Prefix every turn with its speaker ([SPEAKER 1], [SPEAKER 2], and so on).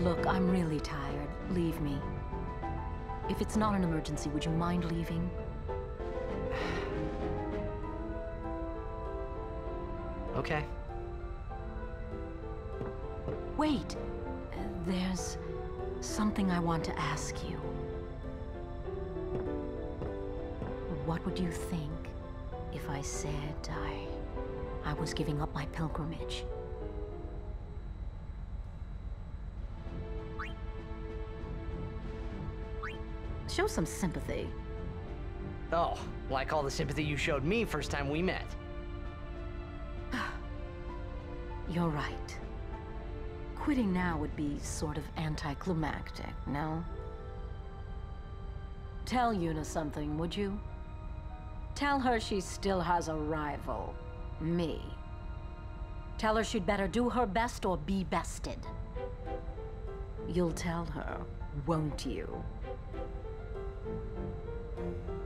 [SPEAKER 1] Look, I'm really tired. Leave me. If it's not an emergency, would you mind leaving?
[SPEAKER 2] Okay.
[SPEAKER 1] Wait. There's something I want to ask you. What would you think if I said I was giving up my pilgrimage? Show some sympathy.
[SPEAKER 2] Oh, like all the sympathy you showed me first time we met.
[SPEAKER 1] You're right. Quitting now would be sort of anticlimactic, no? Tell Yuna something, would you? Tell her she still has a rival. Me. Tell her she'd better do her best or be bested. You'll tell her, won't you?